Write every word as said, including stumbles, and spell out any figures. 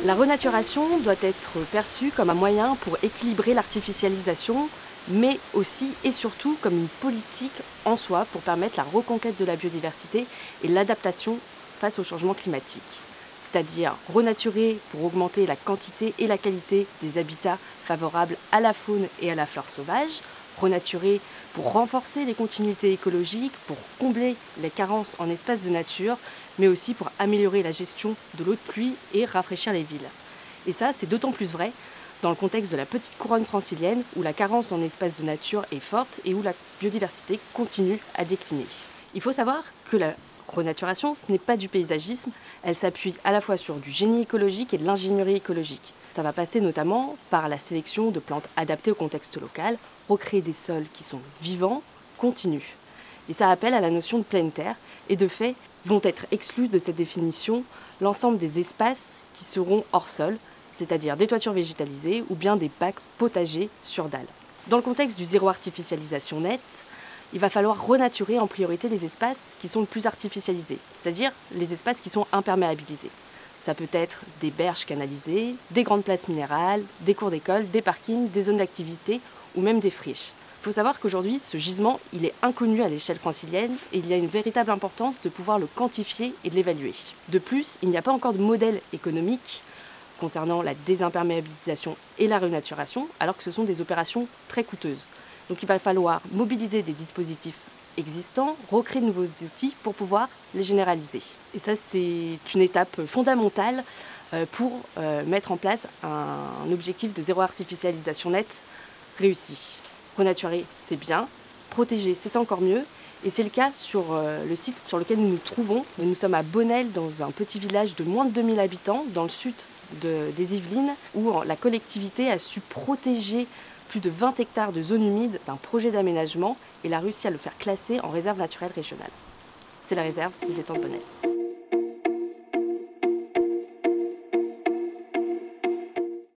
La renaturation doit être perçue comme un moyen pour équilibrer l'artificialisation, mais aussi et surtout comme une politique en soi pour permettre la reconquête de la biodiversité et l'adaptation face au changement climatique. C'est-à-dire renaturer pour augmenter la quantité et la qualité des habitats favorables à la faune et à la flore sauvage, renaturer pour renforcer les continuités écologiques, pour combler les carences en espaces de nature, mais aussi pour améliorer la gestion de l'eau de pluie et rafraîchir les villes. Et ça, c'est d'autant plus vrai dans le contexte de la petite couronne francilienne où la carence en espaces de nature est forte et où la biodiversité continue à décliner. Il faut savoir que la renaturation, ce n'est pas du paysagisme, elle s'appuie à la fois sur du génie écologique et de l'ingénierie écologique. Ça va passer notamment par la sélection de plantes adaptées au contexte local, recréer des sols qui sont vivants, continus. Et ça appelle à la notion de pleine terre, et de fait, vont être exclus de cette définition l'ensemble des espaces qui seront hors sol, c'est-à-dire des toitures végétalisées ou bien des bacs potagers sur dalles. Dans le contexte du zéro artificialisation nette, il va falloir renaturer en priorité les espaces qui sont le plus artificialisés, c'est-à-dire les espaces qui sont imperméabilisés. Ça peut être des berges canalisées, des grandes places minérales, des cours d'école, des parkings, des zones d'activité ou même des friches. Il faut savoir qu'aujourd'hui, ce gisement, il est inconnu à l'échelle francilienne et il y a une véritable importance de pouvoir le quantifier et de l'évaluer. De plus, il n'y a pas encore de modèle économique concernant la désimperméabilisation et la renaturation, alors que ce sont des opérations très coûteuses. Donc il va falloir mobiliser des dispositifs existants, recréer de nouveaux outils pour pouvoir les généraliser. Et ça, c'est une étape fondamentale pour mettre en place un objectif de zéro artificialisation nette réussi. Renaturer, c'est bien. Protéger, c'est encore mieux. Et c'est le cas sur le site sur lequel nous nous trouvons. Nous sommes à Bonnel, dans un petit village de moins de deux mille habitants, dans le sud de, des Yvelines, où la collectivité a su protéger plus de vingt hectares de zones humides d'un projet d'aménagement et a réussi à le faire classer en réserve naturelle régionale. C'est la réserve des étangs de Bonnel.